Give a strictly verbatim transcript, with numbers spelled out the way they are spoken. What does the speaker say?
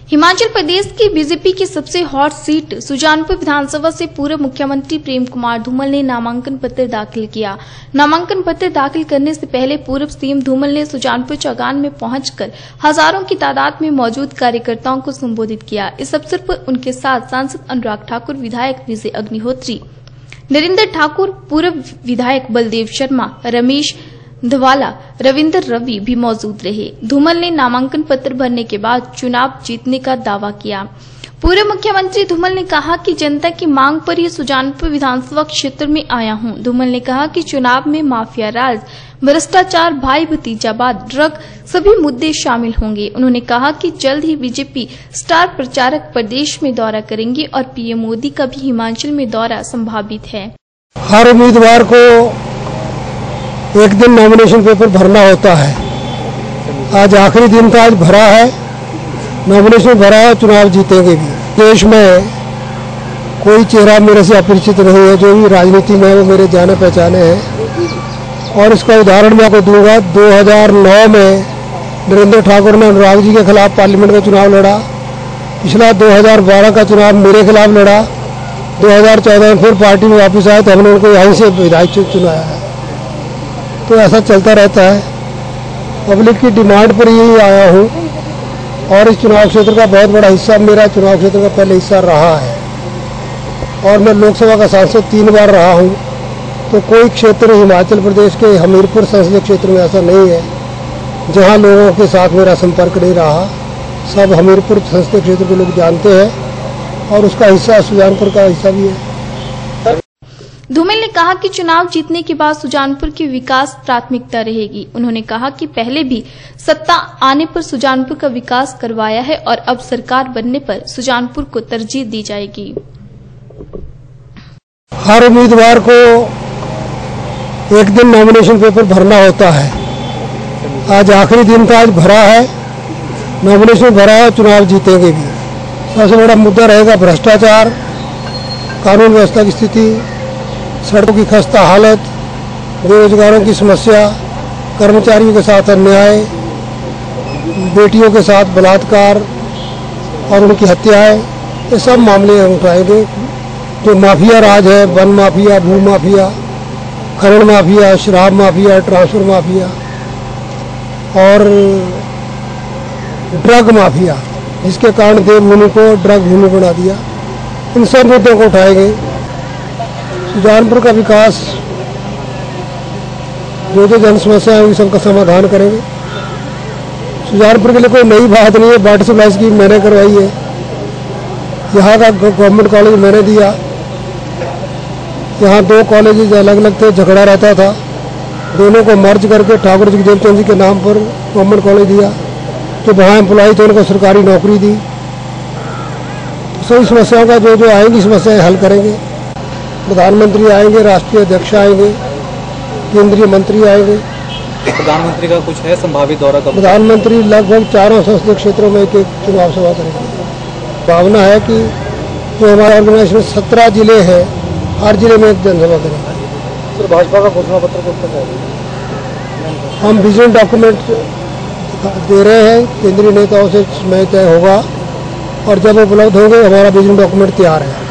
हिमाचल प्रदेश की बीजेपी की सबसे हॉट सीट सुजानपुर विधानसभा से पूर्व मुख्यमंत्री प्रेम कुमार धूमल ने नामांकन पत्र दाखिल किया। नामांकन पत्र दाखिल करने से पहले पूर्व सीएम धूमल ने सुजानपुर चौगान में पहुंचकर हजारों की तादाद में मौजूद कार्यकर्ताओं को संबोधित किया। इस अवसर पर उनके साथ सांसद अनुराग ठाकुर, विधायक विजय अग्निहोत्री, नरेंद्र ठाकुर, पूर्व विधायक बलदेव शर्मा, रमेश धवाला, रविंदर रवि भी मौजूद रहे। धूमल ने नामांकन पत्र भरने के बाद चुनाव जीतने का दावा किया। पूर्व मुख्यमंत्री धूमल ने कहा कि जनता की मांग पर ही सुजानपुर विधानसभा क्षेत्र में आया हूं। धूमल ने कहा कि चुनाव में माफिया राज, भ्रष्टाचार, भाई भतीजावाद, ड्रग सभी मुद्दे शामिल होंगे। उन्होंने कहा कि जल्द ही बीजेपी स्टार प्रचारक प्रदेश में दौरा करेंगे और पीएम मोदी का भी हिमाचल में दौरा संभावित है। हर उम्मीदवार को एक दिन नॉमिनेशन पेपर भरना होता है। आज आखिरी दिन था, आज भरा है, नॉमिनेशन भरा है, चुनाव जीतेंगे भी। देश में कोई चेहरा मेरे से अपरिचित नहीं है। जो भी राजनीति में वो मेरे जाने पहचाने हैं और इसका उदाहरण मैं आपको दूंगा। दो हज़ार नौ में नरेंद्र ठाकुर ने अनुराग जी के खिलाफ पार्लियामेंट में चुनाव लड़ा। पिछला दो हज़ार बारह का चुनाव मेरे खिलाफ लड़ा। दो हज़ार चौदह में फिर पार्टी में वापस आए तो हमने उनको यहीं से विधायक चुनाया है। तो ऐसा चलता रहता है। पब्लिक की डिमांड पर यही आया हूँ और इस चुनाव क्षेत्र का बहुत बड़ा हिस्सा मेरा चुनाव क्षेत्र का पहले हिस्सा रहा है और मैं लोकसभा का सांसद तीन बार रहा हूँ। तो कोई क्षेत्र हिमाचल प्रदेश के हमीरपुर संसदीय क्षेत्र में ऐसा नहीं है जहाँ लोगों के साथ मेरा संपर्क नहीं रहा। सब हमीरपुर संसदीय क्षेत्र के लोग जानते हैं और उसका हिस्सा सुजानपुर का हिस्सा भी है। धूमल ने कहा कि चुनाव जीतने के बाद सुजानपुर की विकास प्राथमिकता रहेगी। उन्होंने कहा कि पहले भी सत्ता आने पर सुजानपुर का विकास करवाया है और अब सरकार बनने पर सुजानपुर को तरजीह दी जाएगी। हर उम्मीदवार को एक दिन नॉमिनेशन पेपर भरना होता है। आज आखिरी दिन था, आज भरा है, नॉमिनेशन भरा है, चुनाव जीतेंगे भी। सबसे बड़ा मुद्दा रहेगा भ्रष्टाचार, कानून व्यवस्था की स्थिति, सड़कों की खस्ता हालत, बेरोजगारों की समस्या, कर्मचारियों के साथ अन्याय, बेटियों के साथ बलात्कार और उनकी हत्याएं, ये सब मामले हम उठाएंगे। जो माफिया राज है, वन माफिया, भू माफिया, खनन माफिया, शराब माफिया, ट्रांसफर माफिया और ड्रग माफिया, जिसके कारण देवभूमि को ड्रग भूमि बना दिया, इन सब मुद्दों को उठाएंगे। सुजानपुर का विकास, जो जो जन समस्या है उन सबका समाधान करेंगे। सुजानपुर के लिए कोई नई बात नहीं है। वाटर सप्लाई स्कीम मैंने करवाई है। यहाँ का गवर्नमेंट कॉलेज मैंने दिया। यहाँ दो कॉलेजेस अलग अलग थे, झगड़ा रहता था, दोनों को मर्ज करके ठाकुर जगदेव चंद जी के नाम पर गवर्नमेंट कॉलेज दिया। जो वहाँ एम्प्लॉय थे उनको सरकारी नौकरी दी। तो सभी समस्याओं का जो जो आएंगी समस्याएं हल करेंगे। प्रधानमंत्री आएंगे, राष्ट्रीय अध्यक्ष आएंगे, केंद्रीय मंत्री आएंगे। प्रधानमंत्री का कुछ है संभावित दौरा कब? प्रधानमंत्री लगभग चारों संसदीय क्षेत्रों में एक एक चुनाव सभा करेंगे। भावना है कि जो हमारा ऑर्गेनाइजेशन में सत्रह जिले हैं, हर जिले में एक जनसभा करेंगे। सर, भाजपा का घोषणा पत्र कब तक आएगा? हम विजन डॉक्यूमेंट दे रहे हैं, केंद्रीय नेताओं से समय तय होगा और जब उपलब्ध होंगे हमारा विजन डॉक्यूमेंट तैयार है।